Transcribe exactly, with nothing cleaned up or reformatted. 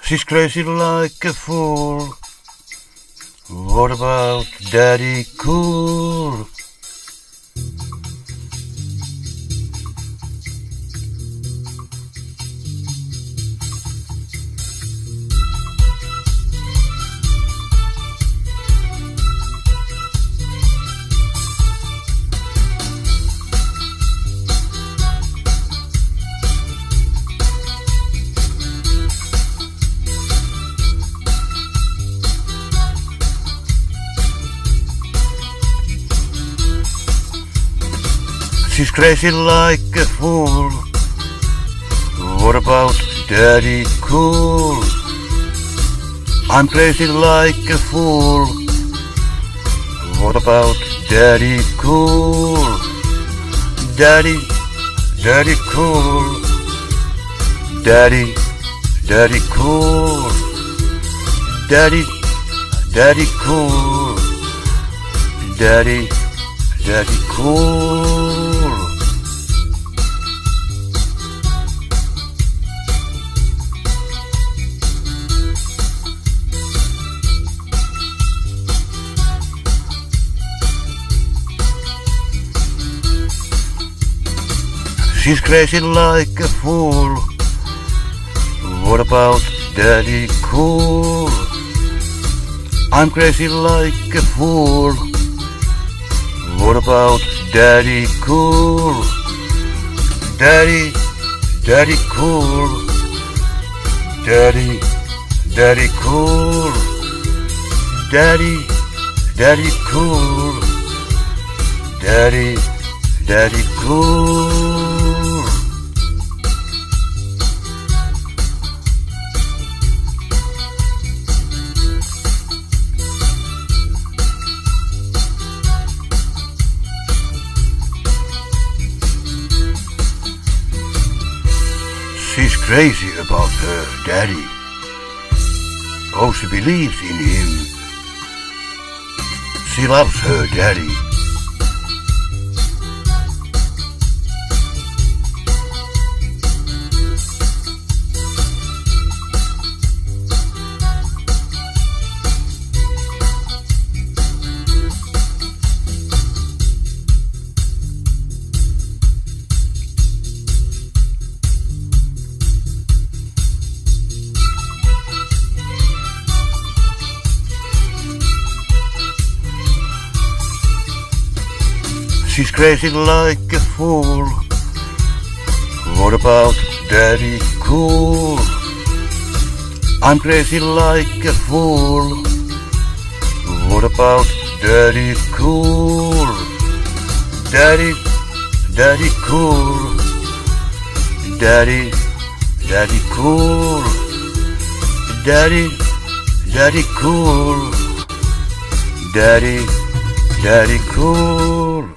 She's crazy like a fool. What about Daddy Cool? She's crazy like a fool. What about Daddy Cool? I'm crazy like a fool. What about Daddy Cool? Daddy, Daddy Cool. Daddy, Daddy Cool. Daddy, Daddy Cool. Daddy, Daddy Cool. She's crazy like a fool. What about Daddy Cool? I'm crazy like a fool. What about Daddy Cool? Daddy, Daddy Cool. Daddy, Daddy Cool. Daddy, Daddy Cool. Daddy, Daddy Cool. She's crazy about her daddy. Oh, she believes in him. She loves her daddy. She's crazy like a fool. What about Daddy Cool? I'm crazy like a fool. What about Daddy Cool? Daddy, Daddy Cool. Daddy, Daddy Cool. Daddy, Daddy Cool. Daddy, Daddy Cool.